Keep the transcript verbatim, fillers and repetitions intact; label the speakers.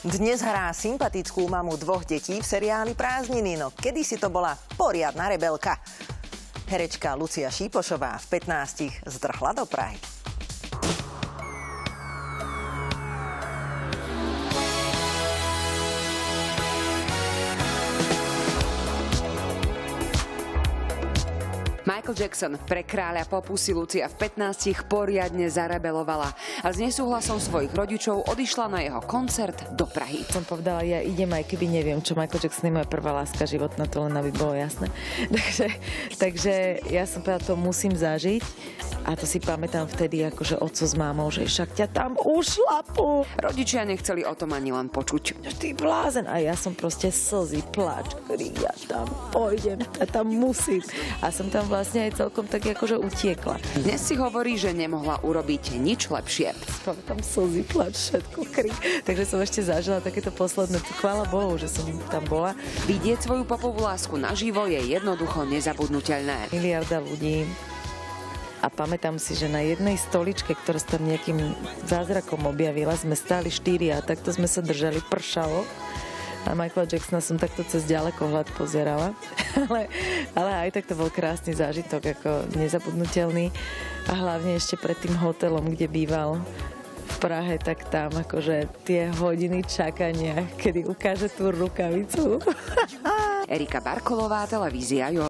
Speaker 1: Dnes hrá sympatickú mamu dvoch detí v seriáli Prázdniny, no kedysi to bola poriadna rebelka. Herečka Lucia Šípošová v pätnástich zdrhla do Prahy.
Speaker 2: Michael Jackson pre kráľa popu si Lucia v pätnástich poriadne zarebelovala a s nesúhlasom svojich rodičov odišla na jeho koncert do Prahy.
Speaker 3: Som povedala, ja idem, aj keby neviem, čo Michael Jackson je moja prvá láska životná, to len aby bolo jasné. takže, takže ja som povedala, to musím zažiť a to si pamätám vtedy, akože otco s mámou, že však ťa tam ušlapu.
Speaker 2: Rodičia nechceli o tom ani len počuť.
Speaker 3: Ty blázen. A ja som proste slzy, plač, krík, ja tam pôjdem, ja tam musím. A som tam vlastne aj celkom tak akože utiekla.
Speaker 2: Dnes si hovorí, že nemohla urobiť nič lepšie.
Speaker 3: Tam slzy, plač, všetko, krík. Takže som ešte zažila takéto posledné. Chvála Bohu, že som tam bola.
Speaker 2: Vidieť svoju popovú lásku naživo je jednoducho nezabudnuteľné.
Speaker 3: Miliarda ľudí. A pamätám si, že na jednej stoličke, ktorá sa tam nejakým zázrakom objavila, sme stáli štyri a takto sme sa držali, pršalo. A Michaela Jacksona som takto cez ďalekohľad pozerala. ale, ale aj tak to bol krásny zážitok, ako nezabudnutelný. A hlavne ešte pred tým hotelom, kde býval v Prahe, tak tam akože tie hodiny čakania, kedy ukáže tú rukavicu.
Speaker 2: Erika Barkolová, televízia.